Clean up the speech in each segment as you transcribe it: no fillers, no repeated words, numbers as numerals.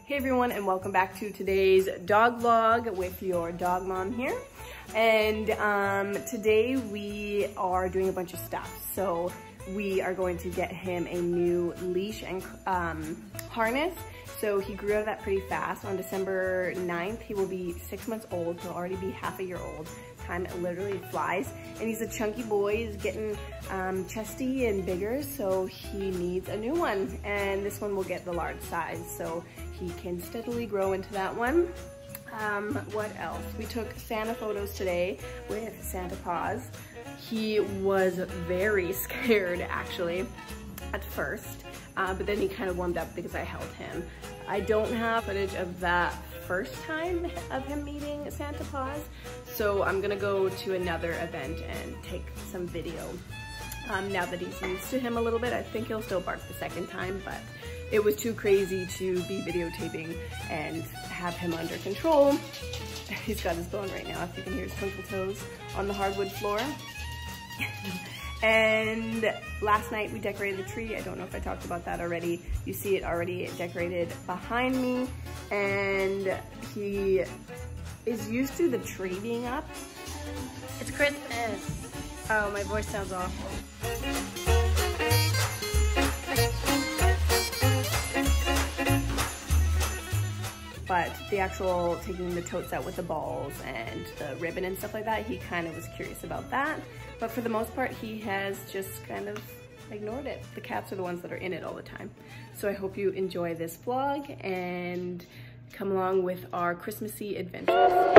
Hey everyone, and welcome back to today's dog vlog with your dog mom here. And today we are doing a bunch of stuff. So we are going to get him a new leash and harness. So he grew out of that pretty fast. On December 9th, he will be 6 months old. He'll already be half a year old. Time literally flies. And he's a chunky boy. He's getting chesty and bigger, so he needs a new one. And this one will get the large size, so he can steadily grow into that one. What else? We took Santa photos today with Santa Paws. He was very scared actually at first, but then he kind of warmed up because I held him. I don't have footage of that first time of him meeting Santa Paws, so I'm gonna go to another event and take some video. Now that he's used to him a little bit, I think he'll still bark the second time, but it was too crazy to be videotaping and have him under control. He's got his bone right now, if you can hear his twinkle toes on the hardwood floor. And last night we decorated the tree. I don't know if I talked about that already. You see it already decorated behind me. And he is used to the tree being up. It's Christmas. Oh, my voice sounds awful. But the actual taking the totes out with the balls and the ribbon and stuff like that, he kind of was curious about that. But for the most part, he has just kind of ignored it. The cats are the ones that are in it all the time. So I hope you enjoy this vlog and come along with our Christmassy adventures.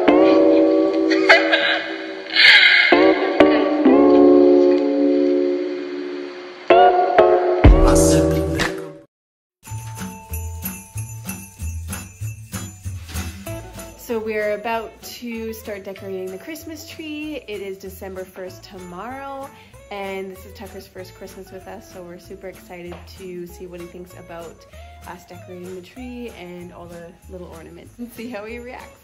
So we're about to start decorating the Christmas tree. It is December 1st tomorrow, and this is Tucker's first Christmas with us, so we're super excited to see what he thinks about us decorating the tree and all the little ornaments and see how he reacts.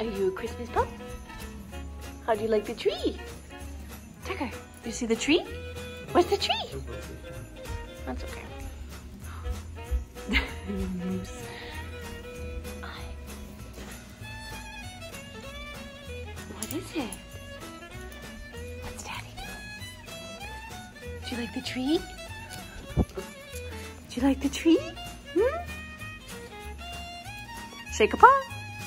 Are you a Christmas pup? How do you like the tree? Tucker, you see the tree? What's the tree? That's okay. Moose. What is it? What's Daddy doing? Do you like the tree? Do you like the tree? Hmm? Shake a paw.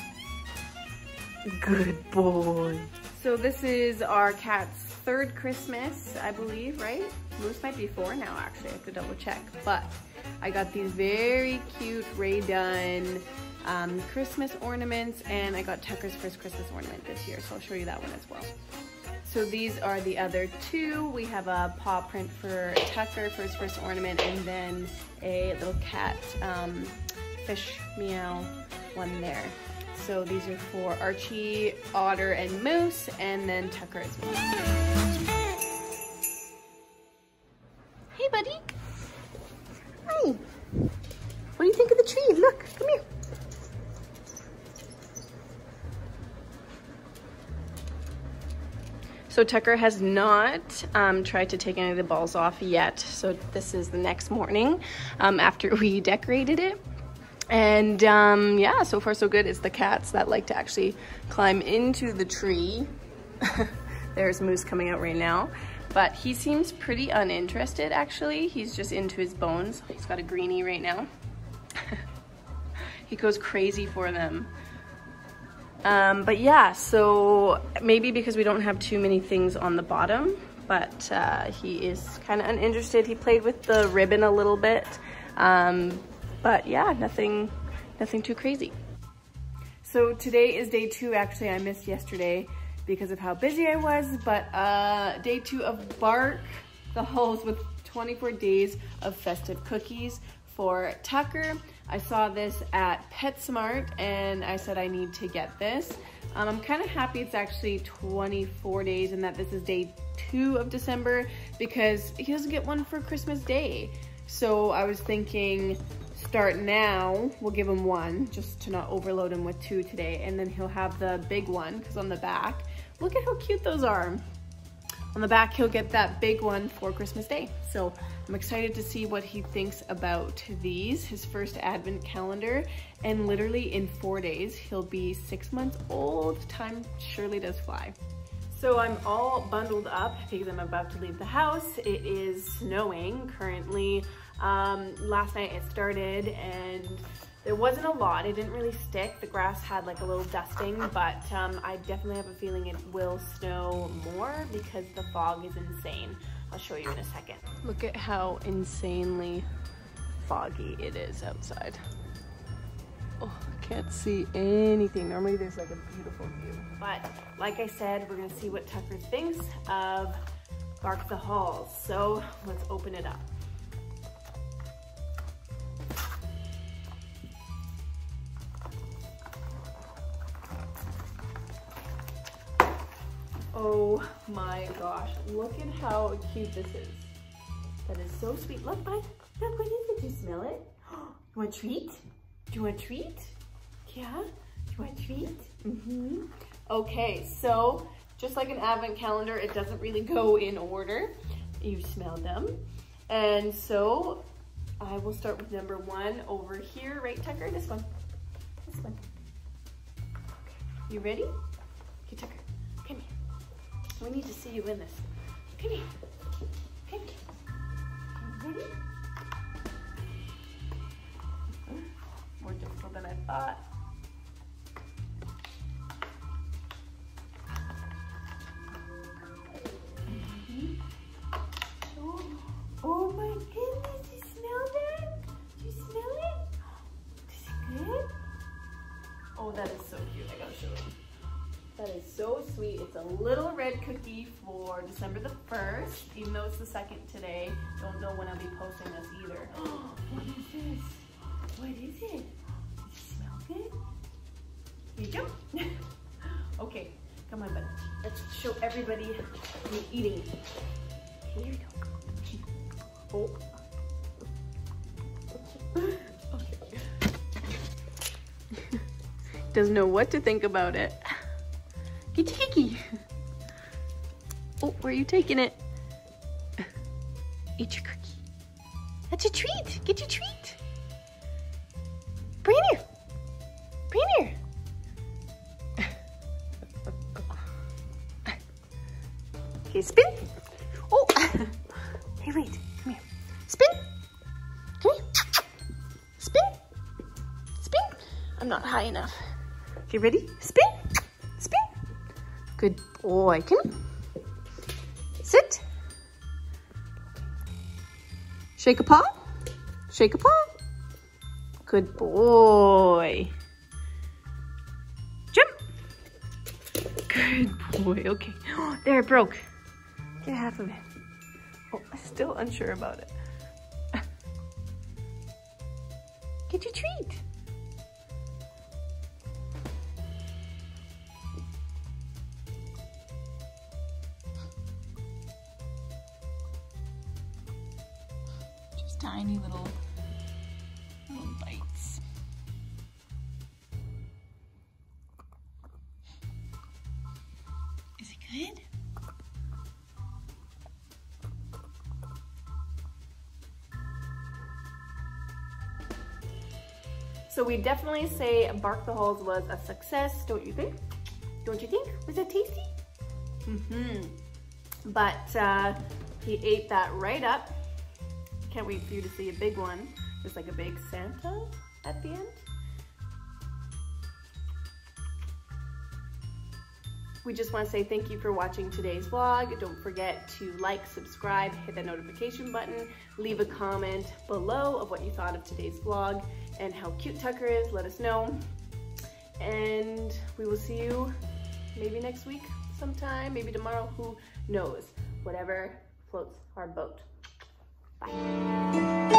Good boy. So this is our cat's third Christmas, I believe, right? Moose might be 4 now, actually. I have to double check. But I got these very cute Ray Dunn Christmas ornaments, and I got Tucker's first Christmas ornament this year, so I'll show you that one as well. So these are the other 2. We have a paw print for Tucker for his first ornament, and then a little cat fish meow one there. So these are for Archie, Otter, and Moose, and then Tucker as well. Hey, buddy. Hi. What do you think of the tree? Look, come here. So Tucker has not tried to take any of the balls off yet. So this is the next morning after we decorated it. And yeah, so far so good. It's the cats that like to actually climb into the tree. There's Moose coming out right now. But he seems pretty uninterested, actually. He's just into his bones. He's got a greenie right now. He goes crazy for them. But yeah, so maybe because we don't have too many things on the bottom, but he is kind of uninterested. He played with the ribbon a little bit. But yeah, nothing too crazy. So today is day 2. Actually, I missed yesterday because of how busy I was, but day 2 of Bark the Halls with 24 days of festive cookies for Tucker. I saw this at PetSmart and I said I need to get this. I'm kind of happy it's actually 24 days and that this is day 2 of December because he doesn't get one for Christmas Day. So I was thinking, start now, we'll give him 1 just to not overload him with 2 today, and then he'll have the big one because on the back, look at how cute those are. On the back, he'll get that big one for Christmas Day. So I'm excited to see what he thinks about these, his first advent calendar, and literally in 4 days, he'll be 6 months old. Time surely does fly. So I'm all bundled up because I'm about to leave the house. It is snowing currently. Last night it started and there wasn't a lot. It didn't really stick. The grass had like a little dusting, but I definitely have a feeling it will snow more because the fog is insane. I'll show you in a second. Look at how insanely foggy it is outside. Oh, I can't see anything. Normally there's like a beautiful view. But like I said, we're gonna see what Tucker thinks of Bark the Halls. So let's open it up. Oh my gosh, look at how cute this is. That is so sweet. Look, bud, look, what is it? Do you smell it? You want a treat? Do you want a treat? Yeah? Do you want a treat? Mm-hmm. Okay, so just like an advent calendar, it doesn't really go in order. You smell them. And so I will start with number 1 over here, right, Tucker? This one. This one. Okay. You ready? Okay, Tucker, come here. We need to see you in this. Come here. Come here. Ready? More difficult than I thought. Oh my goodness, you smell that? Do you smell it? Is it good? Oh, that is so cute. I gotta show you. That is so sweet. It's a little red cookie for December the 1st, even though it's the 2nd today. Don't know when I'll be posting this either. What is this? What is it? Does it smell good? Here you go. Okay, come on, bud. Let's show everybody me eating. Here you go. Oh. Okay. Doesn't know what to think about it. Get your cookie. Oh, where are you taking it? Eat your cookie. That's your treat. Get your treat. Bring it here. Bring it here. Okay, spin. Oh, hey, wait. Come here. Spin. Come here. Spin. Spin. I'm not high enough. Okay, ready? Spin. Spin. Good boy. Come here. Sit. Shake a paw. Shake a paw. Good boy. Jump. Good boy. Okay. Oh, there, it broke. Get half of it. Oh, I'm still unsure about it. Get your treat. Just tiny little bites. Is it good? So we definitely say Bark the Halls was a success, don't you think? Don't you think? Was it tasty? Mm-hmm. But he ate that right up. Can't wait for you to see a big one. Just like a big Santa at the end. We just want to say thank you for watching today's vlog. Don't forget to like, subscribe, hit that notification button, leave a comment below of what you thought of today's vlog and how cute Tucker is. Let us know. And we will see you maybe next week sometime, maybe tomorrow, who knows. Whatever floats our boat. Bye.